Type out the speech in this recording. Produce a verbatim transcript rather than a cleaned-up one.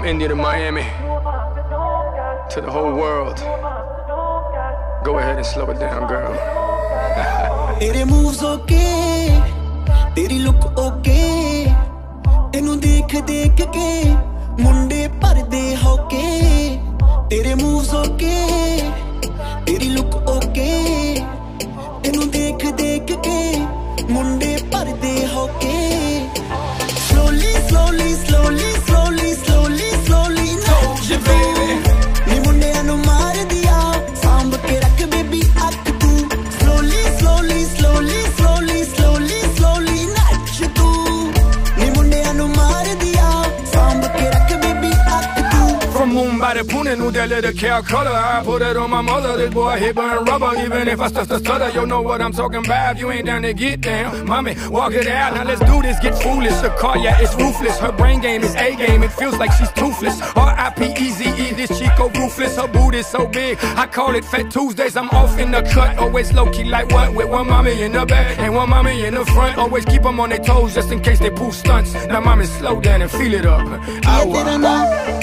India to Miami, to the whole world. Go ahead and slow it down, girl. तेरे moves okay, तेरी look okay, तेनू देख देख के मुंडे भरदे होके. तेरे moves okay, तेरी look okay, तेनू देख देख के मुंडे भरदे होके. Slowly, slowly, slowly, slowly, slowly, slowly, told you baby. नी मुंडियां नू मार दिया, सांभ के रख baby अख तू. Slowly, slowly, slowly, slowly, slowly, slowly, नाच तू. नी मुंडियां नू मार दिया, सांभ के रख baby अख तू. From Mumbai to Pune, New Delhi to Calcutta, I put it on my mother. This boy hit burn rubber, even if I start to stutter. You know what I'm talking about. You ain't down to get down, mommy. Walk it out. Now let's do this. Get foolish. The car, yeah, it's ruthless. Her brain game is A game. It feels like she's toothless. R I P E Z E. This Chico ruthless. Her booty so big, I call it Fat Tuesdays. I'm off in the cut, always low key like what? With one mommy in the back and one mommy in the front. Always keep them on their toes just in case they pull stunts. Now mommy, slow down and feel it up. Yeah,